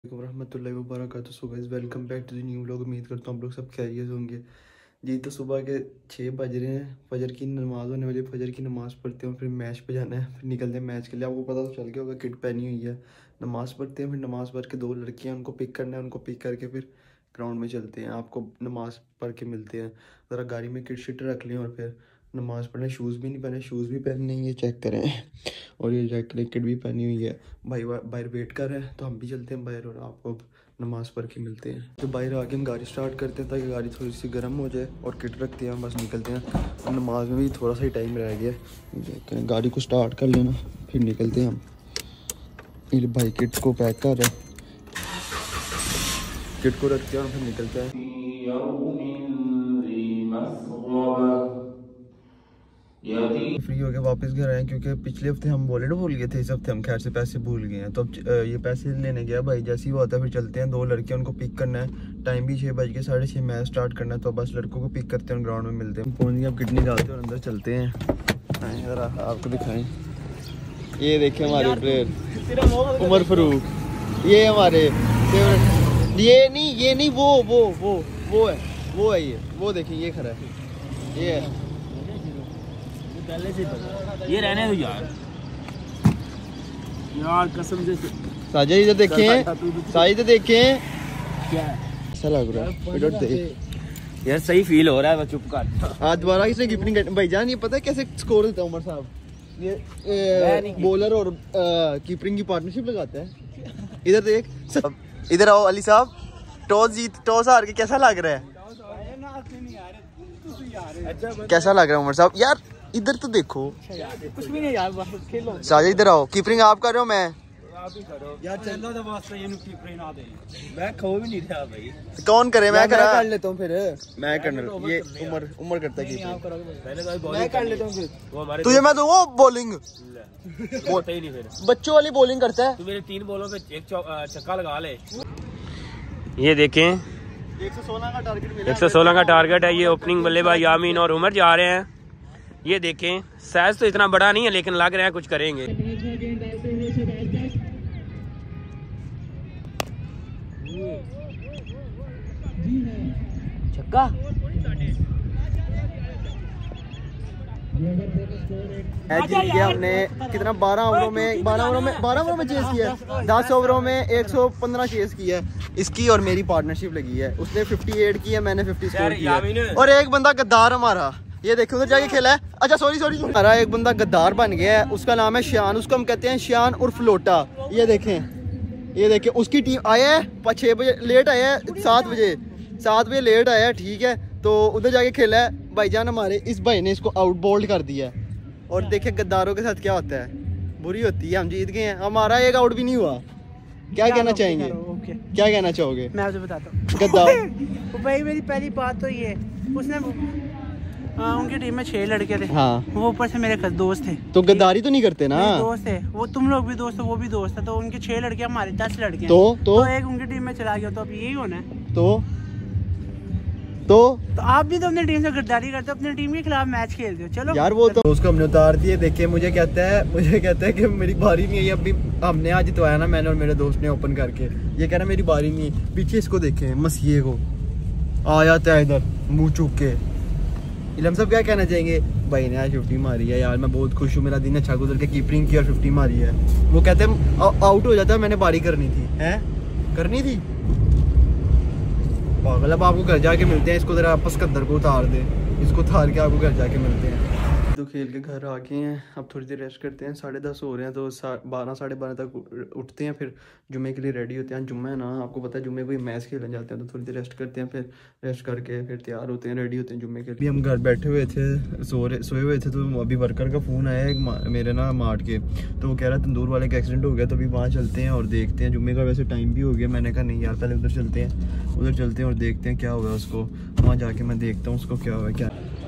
रहमतुल्लाहि व बरकातहू। So guys welcome back to the new vlog. उम्मीद करता हूँ आप लोग सब खैरियत होंगे जी। तो सुबह के 6 बज रहे हैं, फजर की नमाज़ होने वाली। फजर की नमाज़ पढ़ते हैं, फिर मैच पे जाना है, फिर निकलते हैं मैच के लिए। आपको पता तो चल गया होगा, किट पहनी हुई है। नमाज़ पढ़ते हैं, फिर नमाज़ पढ़ के 2 लड़कियाँ, उनको पिक करना है। उनको पिक करके फिर ग्राउंड में चलते हैं। आपको नमाज़ पढ़ के मिलते हैं। ज़रा गाड़ी में किट शिट रख लें और फिर नमाज़ पढ़ें। शूज़ भी नहीं पहने, शूज़ भी पहनने, ये चेक करें। और ये जैकेट भी पहनी हुई है। भाई बाहर वेट कर रहे हैं, तो हम भी चलते हैं बाहर और आपको नमाज़ पढ़ के मिलते हैं। तो बाहर आके हम गाड़ी स्टार्ट करते हैं ताकि गाड़ी थोड़ी सी गर्म हो जाए, और किट रखते हैं, बस निकलते हैं। और नमाज में भी थोड़ा सा ही टाइम रह गया है। गाड़ी को स्टार्ट कर लेना, फिर निकलते हैं हम। ये भाई किट को पैक कर रहे हैं, किट को रखते हैं और फिर निकलते हैं। फ्री हो के वापस घर आए, क्योंकि पिछले हफ्ते हम वॉलेट भूल गए थे, इस हफ्ते हम खैर से पैसे भूल गए हैं। तो अब ये पैसे लेने गया भाई। जैसे ही वो आता है फिर चलते हैं। 2 लड़कियां, उनको पिक करना है। टाइम भी 6 बज के 6:30 मैच स्टार्ट करना है। तो बस लड़कों को पिक करते हैं, ग्राउंड में मिलते हैं। फोन अब कितनी डालते हैं और अंदर चलते हैं। जरा आपको दिखाएं, ये देखें हमारे प्लेयर उमर फारूक। ये हमारे फेवरेट। ये नहीं वो है ये, वो देखिए ये खड़ा है, ये है। पहले से पता ये रहने दो यार कसम से। साजिद इधर देखें, साजिद इधर देखें, क्या ऐसा लग रहा है इधर देख यार, सही फील हो रहा है। चुप कर। आज दोबारा किसने कीपिंग भाईजान, ये पता है कैसे स्कोर देता है उमर साहब? ये बॉलर और कीपिंग की पार्टनरशिप लगाता है। इधर देख, इधर आओ अली साहब। टॉस हार के कैसा लग रहा है? कैसा लग रहा है उमर साहब? यार इधर तो देखो। कुछ भी नहीं यार, बस खेलो। साजिद इधर आओ। कीपिंग आप कर रहे हो, मैं आप ही करो यार। चलो तो वास्ते ये कीपर ना दे, मैं खो भी नहीं रहा भाई। कौन करे? मैं कर लेता हूं फिर। मैं करना, ये उमर करता है कीपिंग। पहले तो मैं कर लेता हूं फिर। वो हमारे तुझे मैं दूंगा बॉलिंग। होता ही नहीं फिर। बच्चों वाली बॉलिंग करता है। तू मेरे 3 बॉलों पे एक छक्का लगा ले। ये देखें, 116 का टारगेट मिला। 116 का टारगेट है। ये ओपनिंग बल्लेबाज यामीन और उमर जा रहे हैं। ये देखें, साइज तो इतना बड़ा नहीं है, लेकिन लग रहा है कुछ करेंगे। छक्का। जीत गया हमने। कितना 12 ओवरों में चेस किया है। 10 ओवरों में 115 चेस किया है। इसकी और मेरी पार्टनरशिप लगी है। उसने 58 की है, मैंने 50 स्कोर किया है। और एक बंदा गद्दार हमारा, ये देखो उधर जाके खेला है। अच्छा सॉरी हमारा एक बंदा गद्दार बन गया है। उसका नाम है शान। उसको हम कहते हैं शान उर्फ लोटा। ये देखें उसकी टीम आया है 6 बजे, लेट आया है 7 बजे लेट आया है, ठीक है। तो उधर जाके खेला है भाईजान। हमारे इस भाई ने इसको आउट बोल्ड कर दिया है। और देखे गद्दारों के साथ क्या होता है, बुरी होती है। हम जीत गए हैं, हमारा एक आउट भी नहीं हुआ। क्या कहना चाहेंगे? क्या कहना चाहोगे? मैं आपसे बताता हूँ गद्दार। भाई मेरी पहली बात तो ये, उसने उनकी टीम में 6 लड़के थे। हाँ, वो ऊपर से मेरे दोस्त थे। तो गद्दारी तो नहीं करते ना? दोस्त थे वो, तुम लोग भी दोस्त हो, वो भी दोस्त है। तो उनके 6 लड़के, हमारे 10 लड़के। तो एक उनकी टीम में चला गया, तो अब यही होना है। तो आप भी तो अपनी टीम से गद्दारी करते हो, अपनी टीम के खिलाफ मैच खेलते हो। चलो यार, वो तो उसको हमने उतार दिए। देखिए मुझे कहता है कि मेरी बारी नहीं है। अभी हमने आज जितवाया ना, मैंने और मेरे दोस्त ने ओपन करके। ये कह रहा मेरी बारी नहीं है। पीछे इसको देखें, मसीहे को आ जाता है इधर मुंह चूक के। इलम साहब क्या कहना चाहेंगे? भाई ने आज 50 मारी है यार, मैं बहुत खुश हूँ। मेरा दिन अच्छा गुजर के कीपिंग की और 50 मारी है। वो कहते हैं आउट हो जाता है, मैंने बारी करनी थी। पागल। अब आपको घर जाके मिलते हैं। इसको जरा आपस कद्दर को उतार दे, इसको उतार के आपको घर जाके मिलते हैं। तो खेल के घर आ गए हैं, अब थोड़ी देर रेस्ट करते हैं। 10:30 हो रहे हैं, तो 12 साढ़े 12 तक उठते हैं, फिर जुम्मे के लिए रेडी होते हैं। जुम्मा है ना, आपको पता है जुम्मे को मैच खेलने जाते हैं। तो थोड़ी देर रेस्ट करते हैं, फिर रेस्ट करके फिर तैयार होते हैं, रेडी होते हैं जुम्मे के लिए। हम घर बैठे हुए थे, सोए हुए थे। तो अभी वर्कर का फ़ोन आया एक मेरे ना मार्ट के। तो वो कह रहा तंदूर वाले का एक्सीडेंट हो गया, तो अभी वहाँ चलते हैं और देखते हैं। जुम्मे का वैसे टाइम भी हो गया। मैंने कहा नहीं यार, पहले उधर चलते हैं और देखते हैं क्या हुआ है उसको। वहाँ जाके मैं देखता हूँ उसको क्या हुआ है। क्या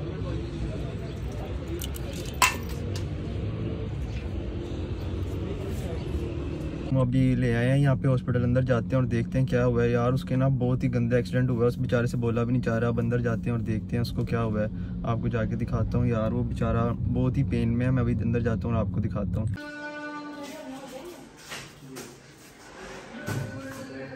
हम अभी ले आए हैं यहाँ पे हॉस्पिटल। अंदर जाते हैं और देखते हैं क्या हुआ है यार। उसके ना बहुत ही गंदा एक्सीडेंट हुआ है। उस बेचारे से बोला भी नहीं चाह रहा। अब अंदर जाते हैं और देखते हैं उसको क्या हुआ है। आपको जाके दिखाता हूँ यार। वो बेचारा बहुत ही पेन में है। मैं अभी अंदर जाता हूँ और आपको दिखाता हूँ।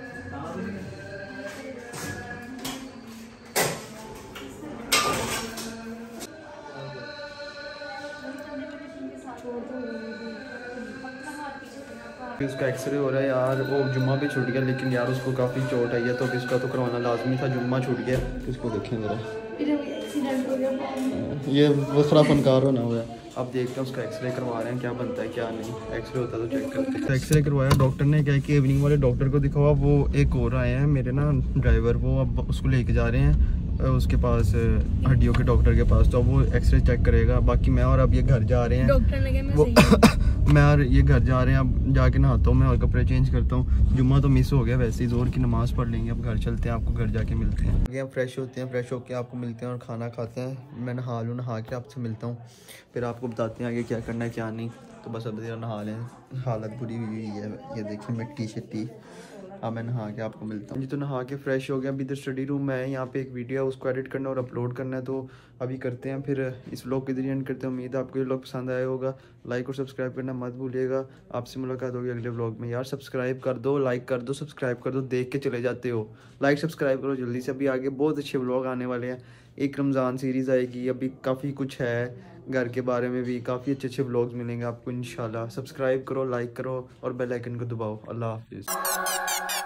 उसका एक्सरे हो रहा है यार। वो जुम्मा भी छूट गया, लेकिन यार उसको काफ़ी चोट आई है, तो अभी उसका तो करवाना लाजमी था। जुम्मा छूट गया, इसको देखें ज़रा, ये वो खरा फनकार होना हुआ है। अब देखते हैं उसका एक्सरे करवा रहे हैं, क्या बनता है क्या नहीं। एक्सरे होता है तो चेक करते हैं। एक्सरे करवाया, डॉक्टर ने क्या कि इवनिंग वाले डॉक्टर को दिखावा। वो एक और आए हैं मेरे ना ड्राइवर, वो अब उसको लेके जा रहे हैं उसके पास, हड्डियों के डॉक्टर के पास, तो अब वो एक्सरे चेक करेगा। बाकी मैं और अब ये घर जा रहे हैं, डॉक्टर ने कहा वो मैं और ये घर जा रहे हैं। अब जाके नहाता हूँ मैं और कपड़े चेंज करता हूँ। जुम्मा तो मिस हो गया, वैसे ही जोर की नमाज़ पढ़ लेंगे। अब घर चलते हैं, आपको घर जाके मिलते हैं। आगे हम फ्रेश होते हैं, फ्रेश होकर आपको मिलते हैं और खाना खाते हैं। मैं नहा लूँ, नहा के आपसे मिलता हूँ, फिर आपको बताते हैं आगे क्या करना है क्या नहीं। तो बस अब नहा लें, हालत बुरी हुई है, ये देखिए मिट्टी शिट्टी। अब मैं नहा के आपको मिलता हूँ जी। तो नहा के फ्रेश हो गया, अभी इधर स्टडी रूम में है। यहाँ पे एक वीडियो है, उसको एडिट करना और अपलोड करना है, तो अभी करते हैं। फिर इस व्लॉग के जरिए एंड करते हैं। उम्मीद है आपको ये व्लॉग पसंद आया होगा। लाइक और सब्सक्राइब करना मत भूलिएगा। आपसे मुलाकात होगी अगले व्लॉग में। यार सब्सक्राइब कर दो, लाइक कर दो, सब्सक्राइब कर दो, देख के चले जाते हो। लाइक सब्सक्राइब करो जल्दी से, अभी आगे बहुत अच्छे व्लॉग आने वाले हैं। एक रमज़ान सीरीज़ आएगी, अभी काफ़ी कुछ है घर के बारे में भी, काफ़ी अच्छे अच्छे व्लॉग्स मिलेंगे आपको इंशाल्लाह। सब्सक्राइब करो, लाइक करो और बेल आइकन को दबाओ। अल्लाह हाफिज़।